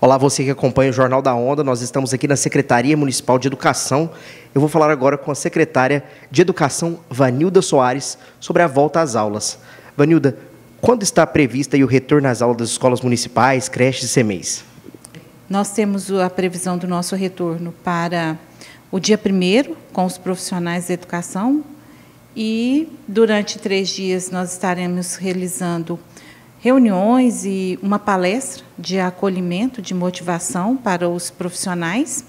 Olá, você que acompanha o Jornal da Onda, nós estamos aqui na Secretaria Municipal de Educação. Eu vou falar agora com a secretária de Educação, Vanilda Soares, sobre a volta às aulas. Vanilda, quando está prevista o retorno às aulas das escolas municipais, creches e CMEs? Nós temos a previsão do nosso retorno para o dia 1º, com os profissionais de educação, e durante 3 dias nós estaremos realizando reuniões e uma palestra de acolhimento, de motivação para os profissionais.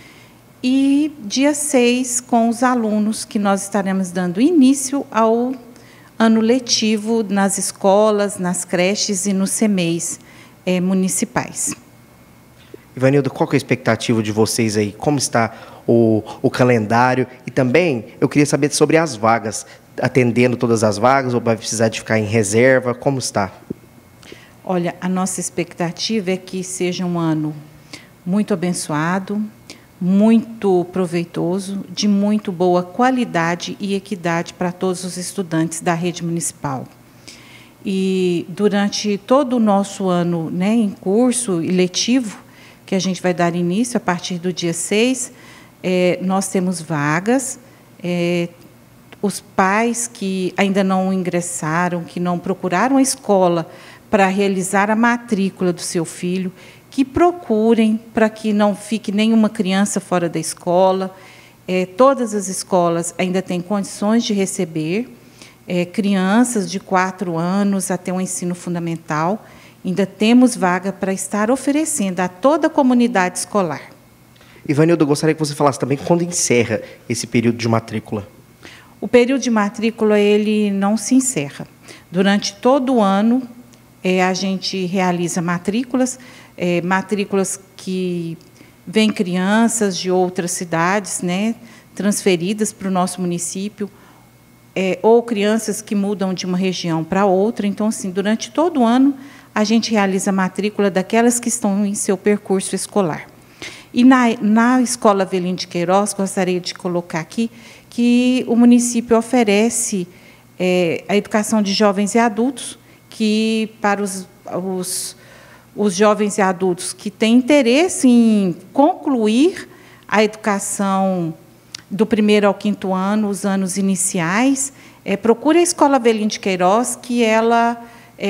E dia 6, com os alunos, que nós estaremos dando início ao ano letivo nas escolas, nas creches e nos CMEs municipais. Vanilda, qual que é a expectativa de vocês aí? Como está o calendário? E também eu queria saber sobre as vagas, atendendo todas as vagas ou vai precisar de ficar em reserva? Como está? Olha, a nossa expectativa é que seja um ano muito abençoado, muito proveitoso, de muito boa qualidade e equidade para todos os estudantes da rede municipal. E durante todo o nosso ano, em curso e letivo, que a gente vai dar início a partir do dia 6, nós temos vagas. Os pais que ainda não ingressaram, que não procuraram a escola para realizar a matrícula do seu filho, que procurem para que não fique nenhuma criança fora da escola. Todas as escolas ainda têm condições de receber crianças de 4 anos até o ensino fundamental. Ainda temos vaga para estar oferecendo a toda a comunidade escolar. Vanilda, eu gostaria que você falasse também quando encerra esse período de matrícula. O período de matrícula ele não se encerra. Durante todo o ano, a gente realiza matrículas, matrículas que vêm crianças de outras cidades, transferidas para o nosso município, ou crianças que mudam de uma região para outra. Então, assim, durante todo o ano, a gente realiza a matrícula daquelas que estão em seu percurso escolar. E na Escola Avelino de Queiroz, gostaria de colocar aqui que o município oferece a educação de jovens e adultos, que para os jovens e adultos que têm interesse em concluir a educação do 1º ao 5º ano, os anos iniciais, procure a Escola Avelino de Queiroz, que ela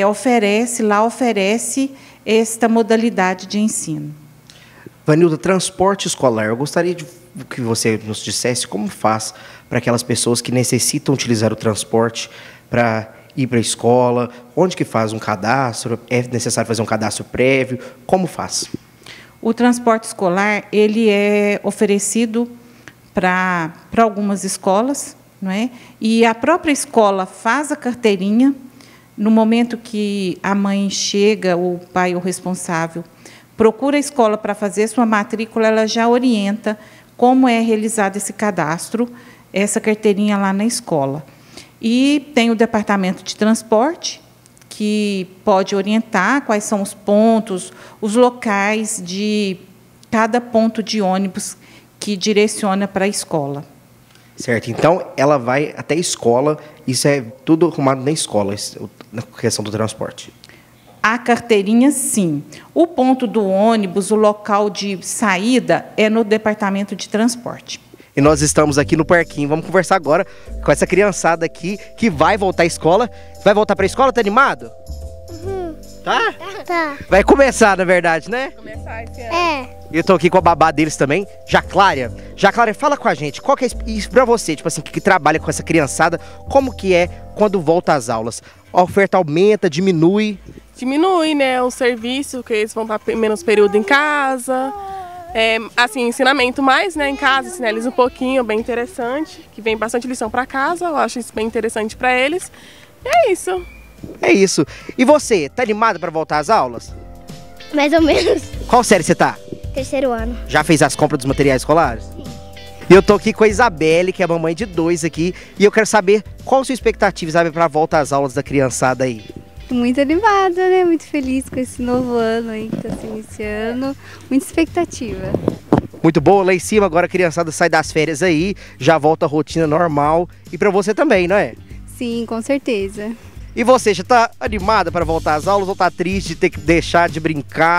oferece esta modalidade de ensino. Vanilda, transporte escolar, eu gostaria que você nos dissesse como faz para aquelas pessoas que necessitam utilizar o transporte para ir para a escola, onde que faz um cadastro, é necessário fazer um cadastro prévio, como faz? O transporte escolar ele é oferecido para algumas escolas, e a própria escola faz a carteirinha. No momento que a mãe chega, o pai ou responsável, procura a escola para fazer sua matrícula, ela já orienta como é realizado esse cadastro, essa carteirinha lá na escola. E tem o departamento de transporte, que pode orientar quais são os pontos, os locais de cada ponto de ônibus que direciona para a escola. Certo, então ela vai até a escola, isso é tudo arrumado na escola, na questão do transporte? A carteirinha, sim. O ponto do ônibus, o local de saída, é no departamento de transporte. E nós estamos aqui no parquinho, vamos conversar agora com essa criançada aqui que vai voltar à escola. Vai voltar para a escola, tá animado? Uhum. Tá? Tá. Vai começar, na verdade, né? Começar esse ano. Eu tô aqui com a babá deles também, Jaclária. Jaclária, fala com a gente, qual que é isso pra você, tipo assim, que trabalha com essa criançada, como que é quando volta às aulas? A oferta aumenta, diminui? Diminui, o serviço, que eles vão estar menos período em casa. Assim, ensinamento mais, em casa, ensinar eles um pouquinho, bem interessante, que vem bastante lição para casa, eu acho isso bem interessante para eles. E é isso. É isso. E você, tá animada para voltar às aulas? Mais ou menos. Qual série você tá? 3º ano. Já fez as compras dos materiais escolares? Sim. E eu tô aqui com a Isabelle, que é a mamãe de 2 aqui, e eu quero saber qual a sua expectativa, Isabelle, para a volta às aulas da criançada aí. Muito animada, muito feliz com esse novo ano aí que está se iniciando, muita expectativa. Muito boa, lá em cima agora a criançada sai das férias aí, já volta à rotina normal, e para você também, não é? Sim, com certeza. E você, já tá animada para voltar às aulas ou tá triste de ter que deixar de brincar,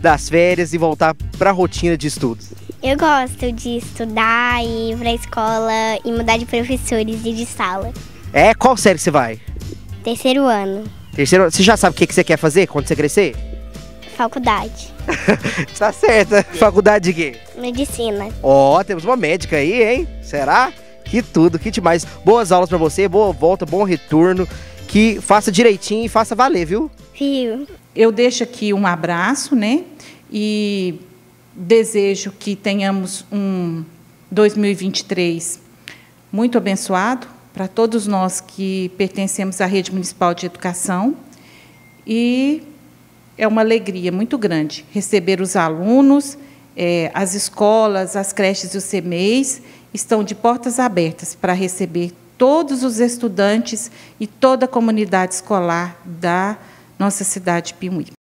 das férias e voltar para a rotina de estudos? Eu gosto de estudar, ir pra escola e mudar de professores e de sala. Qual série que você vai? 3º ano, Terceiro, você já sabe o que você quer fazer quando você crescer? faculdade, Tá certa. Faculdade de quê? medicina. Temos uma médica aí, hein? Será? Que tudo, que demais. Boas aulas pra você, boa volta, bom retorno. Que faça direitinho e faça valer, viu? Rio. Eu deixo aqui um abraço, né? E desejo que tenhamos um 2023 muito abençoado para todos nós que pertencemos à Rede Municipal de Educação. E é uma alegria muito grande receber os alunos, as escolas, as creches e os CMEs estão de portas abertas para receber todos os estudantes e toda a comunidade escolar da nossa cidade de Piumhi.